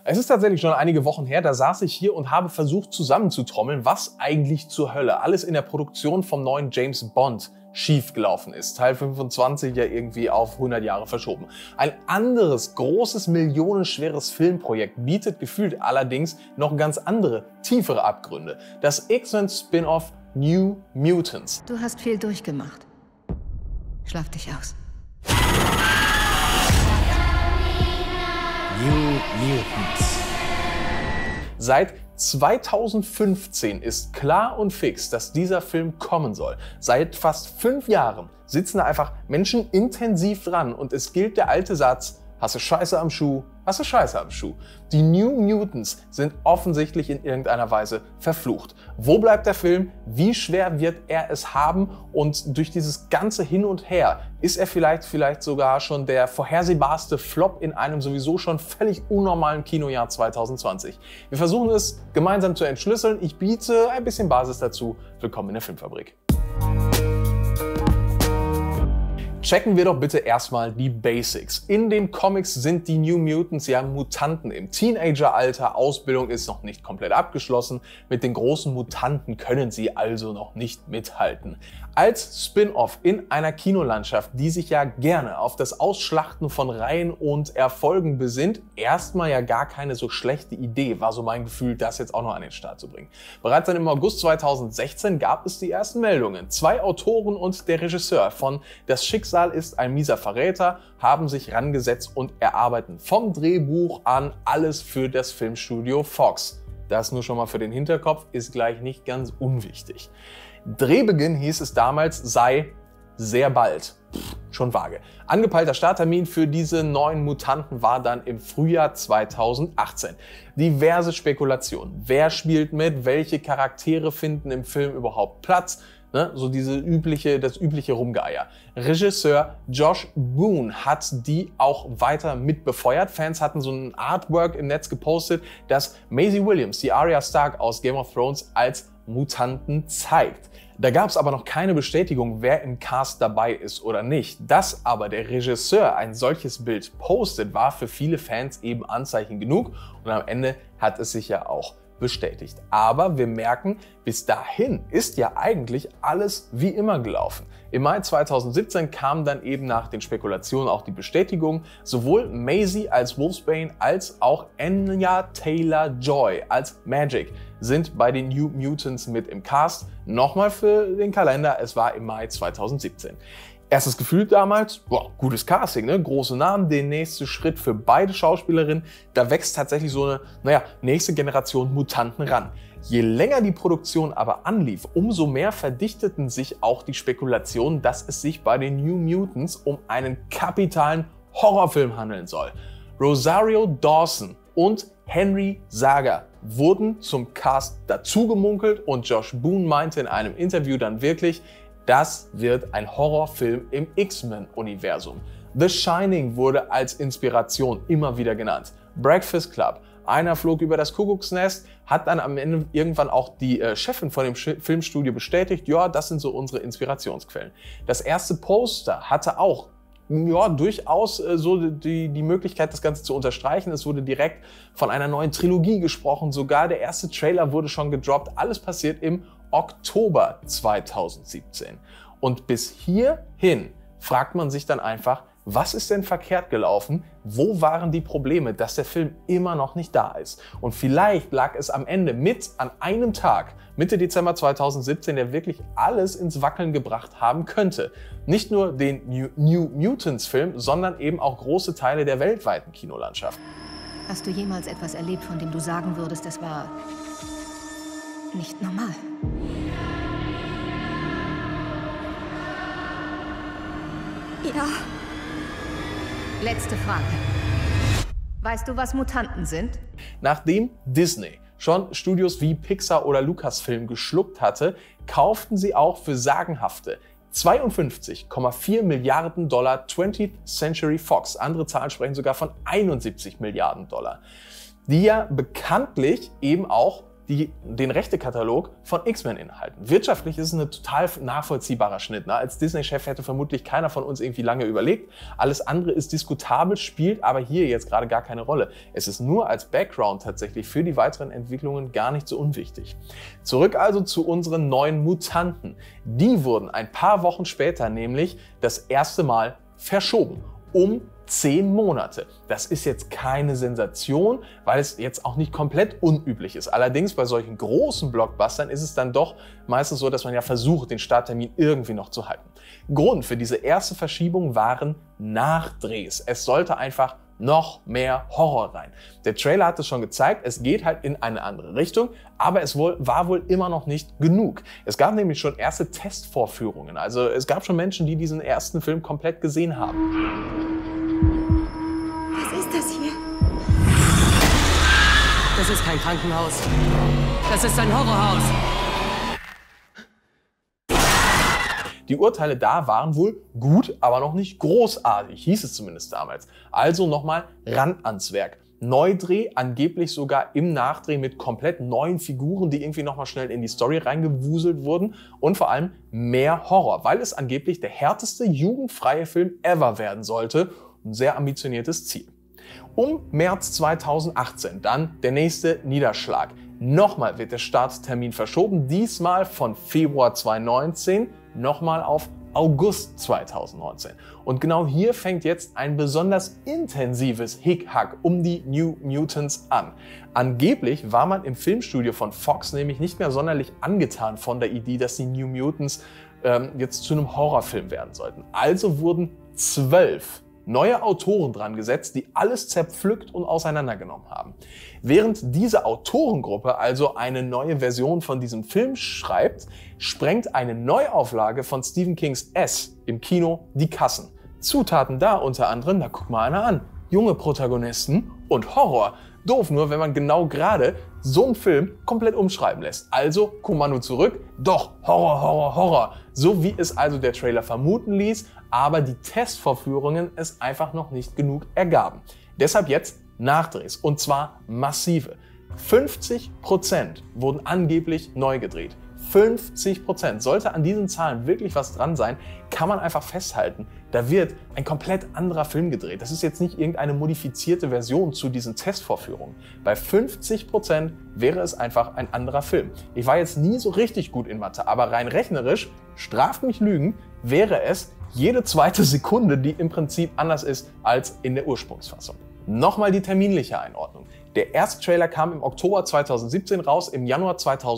Es ist tatsächlich schon einige Wochen her, da saß ich hier und habe versucht zusammenzutrommeln, was eigentlich zur Hölle alles in der Produktion vom neuen James Bond schiefgelaufen ist. Teil 25 ja irgendwie auf 100 Jahre verschoben. Ein anderes, großes, millionenschweres Filmprojekt bietet gefühlt allerdings noch ganz andere, tiefere Abgründe. Das X-Men-Spin-Off New Mutants. Du hast viel durchgemacht. Schlaf dich aus. New Mutants. Seit 2015 ist klar und fix, dass dieser Film kommen soll. Seit fast 5 Jahren sitzen da einfach Menschen intensiv dran und es gilt der alte Satz: Hast du Scheiße am Schuh, hast du Scheiße am Schuh. Die New Mutants sind offensichtlich in irgendeiner Weise verflucht. Wo bleibt der Film? Wie schwer wird er es haben? Und durch dieses ganze Hin und Her ist er vielleicht sogar schon der vorhersehbarste Flop in einem sowieso schon völlig unnormalen Kinojahr 2020. Wir versuchen es gemeinsam zu entschlüsseln. Ich biete ein bisschen Basis dazu. Willkommen in der Filmfabrik. Checken wir doch bitte erstmal die Basics. In den Comics sind die New Mutants ja Mutanten im Teenageralter. Ausbildung ist noch nicht komplett abgeschlossen. Mit den großen Mutanten können sie also noch nicht mithalten. Als Spin-off in einer Kinolandschaft, die sich ja gerne auf das Ausschlachten von Reihen und Erfolgen besinnt, erstmal ja gar keine so schlechte Idee, war so mein Gefühl, das jetzt auch noch an den Start zu bringen. Bereits dann im August 2016 gab es die ersten Meldungen. 2 Autoren und der Regisseur von Das Schicksal ist ein mieser Verräter haben sich rangesetzt und erarbeiten vom Drehbuch an alles für das Filmstudio Fox. Das nur schon mal für den Hinterkopf, ist gleich nicht ganz unwichtig. Drehbeginn, hieß es damals, sei sehr bald. Schon vage. Angepeilter Starttermin für diese neuen Mutanten war dann im Frühjahr 2018. Diverse Spekulationen. Wer spielt mit? Welche Charaktere finden im Film überhaupt Platz? Ne, so das übliche Rumgeier. Regisseur Josh Boone hat die auch weiter mit befeuert. Fans hatten so ein Artwork im Netz gepostet, das Maisie Williams, die Arya Stark aus Game of Thrones, als Mutanten zeigt. Da gab es aber noch keine Bestätigung, wer im Cast dabei ist oder nicht. Dass aber der Regisseur ein solches Bild postet, war für viele Fans eben Anzeichen genug und am Ende hat es sich ja auch bestätigt. Aber wir merken, bis dahin ist ja eigentlich alles wie immer gelaufen. Im Mai 2017 kam dann eben nach den Spekulationen auch die Bestätigung, sowohl Maisie als Wolfsbane als auch Anya Taylor-Joy als Magik sind bei den New Mutants mit im Cast. Nochmal für den Kalender, es war im Mai 2017. Erstes Gefühl damals, boah, gutes Casting, ne? Große Namen, der nächste Schritt für beide Schauspielerinnen. Da wächst tatsächlich so eine, nächste Generation Mutanten ran. Je länger die Produktion aber anlief, umso mehr verdichteten sich auch die Spekulationen, dass es sich bei den New Mutants um einen kapitalen Horrorfilm handeln soll. Rosario Dawson und Henry Zaga wurden zum Cast dazugemunkelt und Josh Boone meinte in einem Interview dann wirklich, das wird ein Horrorfilm im X-Men-Universum. The Shining wurde als Inspiration immer wieder genannt. Breakfast Club, Einer flog über das Kuckucksnest, hat dann am Ende irgendwann auch die Chefin von dem Filmstudio bestätigt, ja, das sind so unsere Inspirationsquellen. Das erste Poster hatte auch durchaus so die Möglichkeit, das Ganze zu unterstreichen. Es wurde direkt von einer neuen Trilogie gesprochen. Sogar der erste Trailer wurde schon gedroppt. Alles passiert im Oktober 2017. Und bis hierhin fragt man sich dann einfach, was ist denn verkehrt gelaufen? Wo waren die Probleme, dass der Film immer noch nicht da ist? Und vielleicht lag es am Ende an einem Tag, Mitte Dezember 2017, der wirklich alles ins Wackeln gebracht haben könnte. Nicht nur den New Mutants Film, sondern eben auch große Teile der weltweiten Kinolandschaft. Hast du jemals etwas erlebt, von dem du sagen würdest, es war nicht normal? Ja. Letzte Frage. Weißt du, was Mutanten sind? Nachdem Disney schon Studios wie Pixar oder Lucasfilm geschluckt hatte, kauften sie auch für sagenhafte 52,4 Milliarden Dollar 20th Century Fox. Andere Zahlen sprechen sogar von 71 Milliarden Dollar. Die ja bekanntlich eben auch die den Rechtekatalog von X-Men inhalten. Wirtschaftlich ist es ein total nachvollziehbarer Schnitt. Ne? Als Disney-Chef hätte vermutlich keiner von uns irgendwie lange überlegt. Alles andere ist diskutabel, spielt aber hier jetzt gerade gar keine Rolle. Es ist nur als Background tatsächlich für die weiteren Entwicklungen gar nicht so unwichtig. Zurück also zu unseren neuen Mutanten. Die wurden ein paar Wochen später nämlich das erste Mal verschoben. Um 10 Monate. Das ist jetzt keine Sensation, weil es jetzt auch nicht komplett unüblich ist. Allerdings bei solchen großen Blockbustern ist es dann doch meistens so, dass man ja versucht, den Starttermin irgendwie noch zu halten. Grund für diese erste Verschiebung waren Nachdrehs. Es sollte einfach noch mehr Horror rein. Der Trailer hat es schon gezeigt, es geht halt in eine andere Richtung, aber es war wohl immer noch nicht genug. Es gab nämlich schon erste Testvorführungen, also es gab schon Menschen, die diesen ersten Film komplett gesehen haben. Was ist das hier? Das ist kein Krankenhaus. Das ist ein Horrorhaus. Die Urteile da waren wohl gut, aber noch nicht großartig, hieß es zumindest damals. Also nochmal ran ans Werk. Neudreh, angeblich sogar im Nachdreh mit komplett neuen Figuren, die irgendwie nochmal schnell in die Story reingewuselt wurden und vor allem mehr Horror, weil es angeblich der härteste jugendfreie Film ever werden sollte. Ein sehr ambitioniertes Ziel. Um März 2018 dann der nächste Niederschlag. Nochmal wird der Starttermin verschoben, diesmal von Februar 2019 nochmal auf August 2019. Und genau hier fängt jetzt ein besonders intensives Hickhack um die New Mutants an. Angeblich war man im Filmstudio von Fox nämlich nicht mehr sonderlich angetan von der Idee, dass die New Mutants jetzt zu einem Horrorfilm werden sollten. Also wurden 12 neue Autoren dran gesetzt, die alles zerpflückt und auseinandergenommen haben. Während diese Autorengruppe also eine neue Version von diesem Film schreibt, sprengt eine Neuauflage von Stephen Kings S im Kino die Kassen. Zutaten da unter anderem, da guck mal einer an, junge Protagonisten und Horror. Doof nur, wenn man genau gerade so einen Film komplett umschreiben lässt. Also Kommando zurück, doch Horror, Horror, Horror. So wie es also der Trailer vermuten ließ, aber die Testvorführungen es einfach noch nicht genug ergaben. Deshalb jetzt Nachdrehs, und zwar massive. 50% wurden angeblich neu gedreht. 50%. Sollte an diesen Zahlen wirklich was dran sein, kann man einfach festhalten, da wird ein komplett anderer Film gedreht. Das ist jetzt nicht irgendeine modifizierte Version zu diesen Testvorführungen. Bei 50% wäre es einfach ein anderer Film. Ich war jetzt nie so richtig gut in Mathe, aber rein rechnerisch, straft mich Lügen, wäre es jede zweite Sekunde, die im Prinzip anders ist als in der Ursprungsfassung. Nochmal die terminliche Einordnung. Der erste Trailer kam im Oktober 2017 raus, im Januar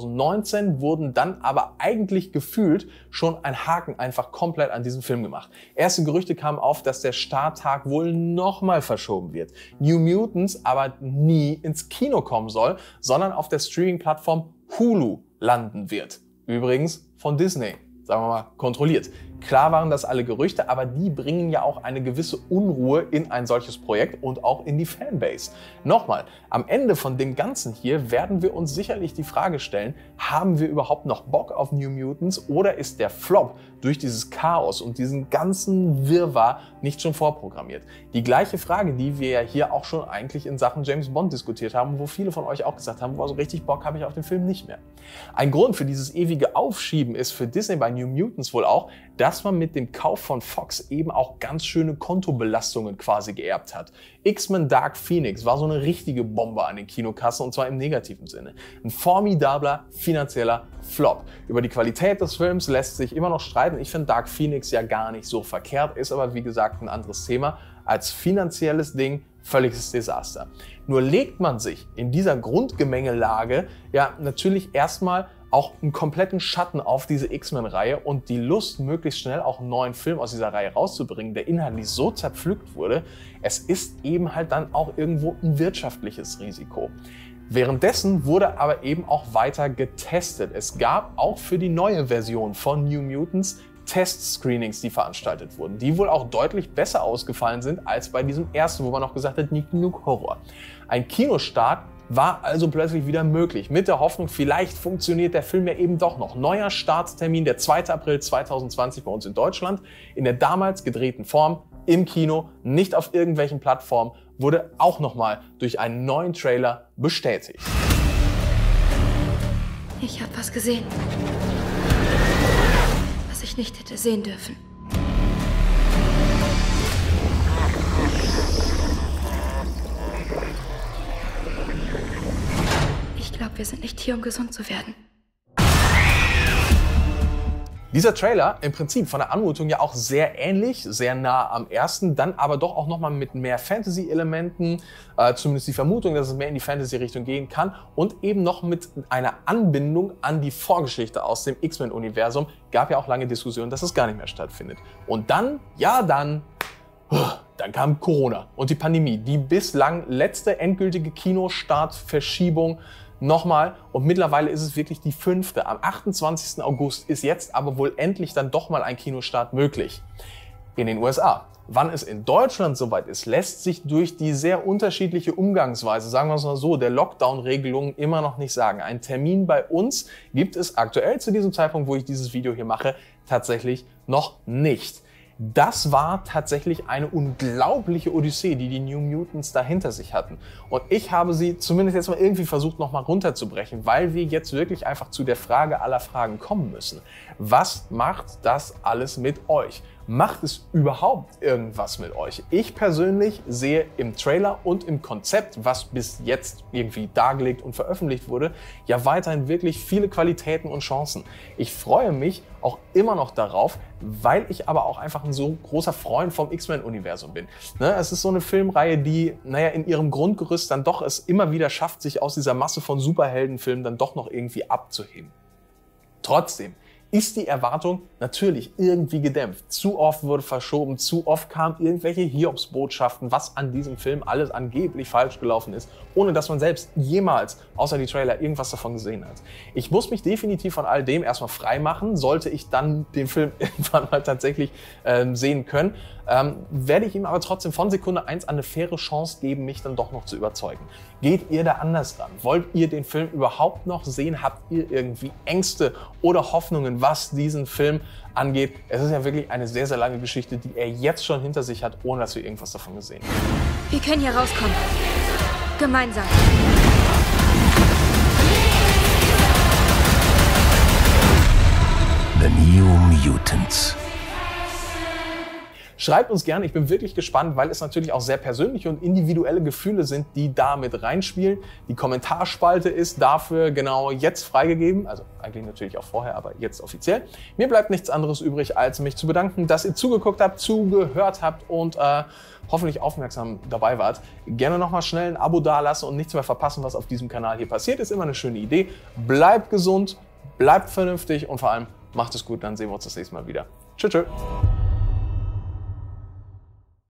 2019 wurden dann aber eigentlich gefühlt schon ein Haken einfach komplett an diesem Film gemacht. Erste Gerüchte kamen auf, dass der Starttag wohl nochmal verschoben wird. New Mutants aber nie ins Kino kommen soll, sondern auf der Streaming-Plattform Hulu landen wird. Übrigens von Disney, sagen wir mal, kontrolliert. Klar waren das alle Gerüchte, aber die bringen ja auch eine gewisse Unruhe in ein solches Projekt und auch in die Fanbase. Nochmal, am Ende von dem Ganzen hier werden wir uns sicherlich die Frage stellen, haben wir überhaupt noch Bock auf New Mutants oder ist der Flop durch dieses Chaos und diesen ganzen Wirrwarr nicht schon vorprogrammiert? Die gleiche Frage, die wir ja hier auch schon eigentlich in Sachen James Bond diskutiert haben, wo viele von euch auch gesagt haben, boah, so richtig Bock habe ich auf den Film nicht mehr. Ein Grund für dieses ewige Aufschieben ist für Disney bei New Mutants wohl auch, dass man mit dem Kauf von Fox eben auch ganz schöne Kontobelastungen quasi geerbt hat. X-Men Dark Phoenix war so eine richtige Bombe an den Kinokassen und zwar im negativen Sinne. Ein formidabler finanzieller Flop. Über die Qualität des Films lässt sich immer noch streiten. Ich finde Dark Phoenix ja gar nicht so verkehrt, ist aber wie gesagt ein anderes Thema. Als finanzielles Ding völliges Desaster. Nur legt man sich in dieser Grundgemengelage ja natürlich erstmal auch einen kompletten Schatten auf diese X-Men-Reihe und die Lust, möglichst schnell auch einen neuen Film aus dieser Reihe rauszubringen, der inhaltlich so zerpflückt wurde, es ist eben halt dann auch irgendwo ein wirtschaftliches Risiko. Währenddessen wurde aber eben auch weiter getestet. Es gab auch für die neue Version von New Mutants Test-Screenings, die veranstaltet wurden, die wohl auch deutlich besser ausgefallen sind als bei diesem ersten, wo man noch gesagt hat, nicht genug Horror. Ein Kinostart war also plötzlich wieder möglich, mit der Hoffnung, vielleicht funktioniert der Film ja eben doch noch. Neuer Starttermin, der 2. April 2020 bei uns in Deutschland, in der damals gedrehten Form, im Kino, nicht auf irgendwelchen Plattformen, wurde auch nochmal durch einen neuen Trailer bestätigt. Ich habe was gesehen, was ich nicht hätte sehen dürfen. Ich glaube, wir sind nicht hier, um gesund zu werden. Dieser Trailer im Prinzip von der Anmutung ja auch sehr ähnlich, sehr nah am ersten, dann aber doch auch nochmal mit mehr Fantasy-Elementen, zumindest die Vermutung, dass es mehr in die Fantasy-Richtung gehen kann und eben noch mit einer Anbindung an die Vorgeschichte aus dem X-Men-Universum. Gab ja auch lange Diskussionen, dass es gar nicht mehr stattfindet. Und dann, dann kam Corona und die Pandemie, die bislang letzte endgültige Kinostartverschiebung nochmal, und mittlerweile ist es wirklich die 5. Am 28. August ist jetzt aber wohl endlich dann doch mal ein Kinostart möglich. In den USA. Wann es in Deutschland soweit ist, lässt sich durch die sehr unterschiedliche Umgangsweise, sagen wir es mal so, der Lockdown-Regelungen immer noch nicht sagen. Einen Termin bei uns gibt es aktuell zu diesem Zeitpunkt, wo ich dieses Video hier mache, tatsächlich noch nicht. Das war tatsächlich eine unglaubliche Odyssee, die die New Mutants da hinter sich hatten. Und ich habe sie zumindest jetzt mal irgendwie versucht, nochmal runterzubrechen, weil wir jetzt wirklich einfach zu der Frage aller Fragen kommen müssen. Was macht das alles mit euch? Macht es überhaupt irgendwas mit euch? Ich persönlich sehe im Trailer und im Konzept, was bis jetzt irgendwie dargelegt und veröffentlicht wurde, ja weiterhin wirklich viele Qualitäten und Chancen. Ich freue mich auch immer noch darauf, weil ich aber auch einfach ein so großer Freund vom X-Men-Universum bin. Es ist so eine Filmreihe, die, in ihrem Grundgerüst dann doch es immer wieder schafft, sich aus dieser Masse von Superheldenfilmen dann doch noch irgendwie abzuheben. Trotzdem ist die Erwartung natürlich irgendwie gedämpft. Zu oft wurde verschoben, zu oft kamen irgendwelche Hiobsbotschaften, was an diesem Film alles angeblich falsch gelaufen ist, ohne dass man selbst jemals, außer die Trailer, irgendwas davon gesehen hat. Ich muss mich definitiv von all dem erstmal frei machen. Sollte ich dann den Film irgendwann mal tatsächlich sehen können, werde ich ihm aber trotzdem von Sekunde 1 eine faire Chance geben, mich dann doch noch zu überzeugen. Geht ihr da anders ran? Wollt ihr den Film überhaupt noch sehen? Habt ihr irgendwie Ängste oder Hoffnungen, was diesen Film angeht? Es ist ja wirklich eine sehr, sehr lange Geschichte, die er jetzt schon hinter sich hat, ohne dass wir irgendwas davon gesehen haben. Wir können hier rauskommen. Gemeinsam. The New Mutants. Schreibt uns gerne, ich bin wirklich gespannt, weil es natürlich auch sehr persönliche und individuelle Gefühle sind, die da mit reinspielen. Die Kommentarspalte ist dafür genau jetzt freigegeben, also eigentlich natürlich auch vorher, aber jetzt offiziell. Mir bleibt nichts anderes übrig, als mich zu bedanken, dass ihr zugeguckt habt, zugehört habt und hoffentlich aufmerksam dabei wart. Gerne nochmal schnell ein Abo dalassen und nichts mehr verpassen, was auf diesem Kanal hier passiert, ist immer eine schöne Idee. Bleibt gesund, bleibt vernünftig und vor allem macht es gut, dann sehen wir uns das nächste Mal wieder. Tschüss, tschüss.